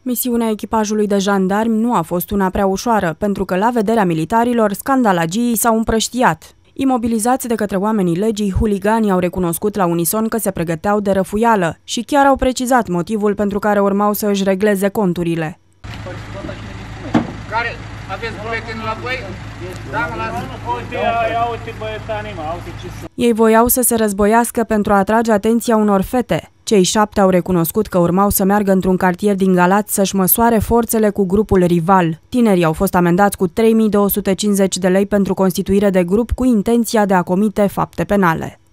Misiunea echipajului de jandarmi nu a fost una prea ușoară, pentru că, la vederea militarilor, scandalagii s-au împrăștiat. Imobilizați de către oamenii legii, huliganii au recunoscut la unison că se pregăteau de răfuială și chiar au precizat motivul pentru care urmau să își regleze conturile. Care? Aveți buletin la voi? Da, mă las. Ei voiau să se războiască pentru a atrage atenția unor fete. Cei 7 au recunoscut că urmau să meargă într-un cartier din Galați să-și măsoare forțele cu grupul rival. Tinerii au fost amendați cu 3.250 de lei pentru constituire de grup cu intenția de a comite fapte penale.